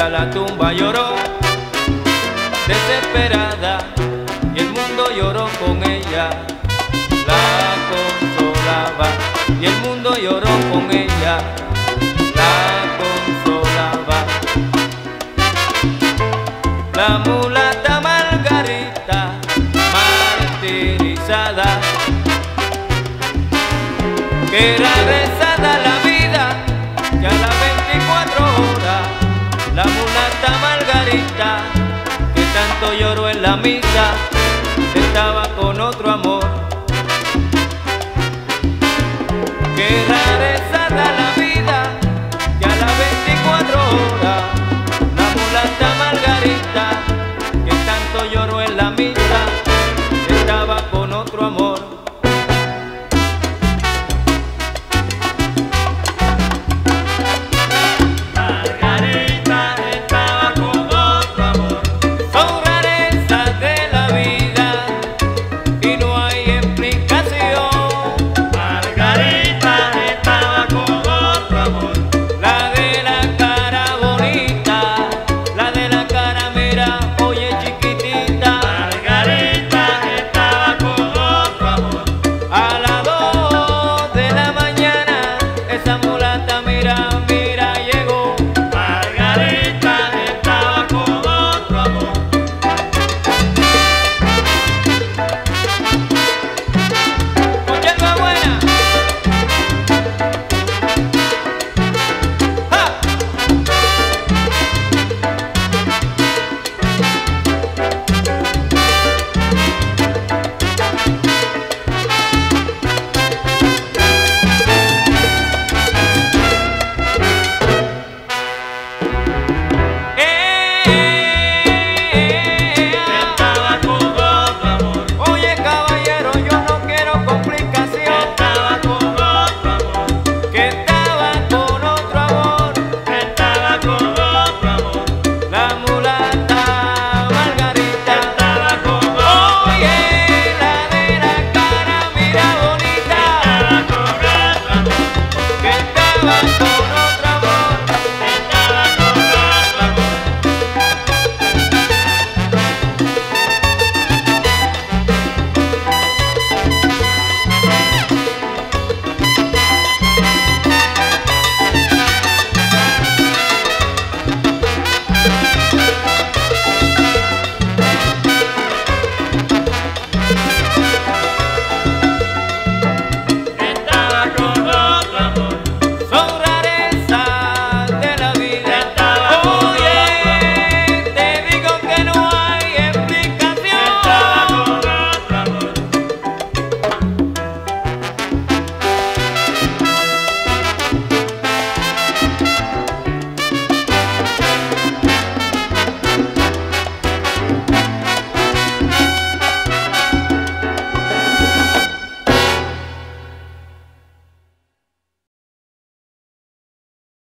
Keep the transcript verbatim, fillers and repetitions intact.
la tumba lloró, desesperada, y el mundo lloró con ella. La consolaba, y el mundo lloró con ella. La consolaba. La mulata Margarita, martirizada, que era rezada la vida, que a las veinticuatro horas, la mulata Margarita, que tanto lloró en la misa.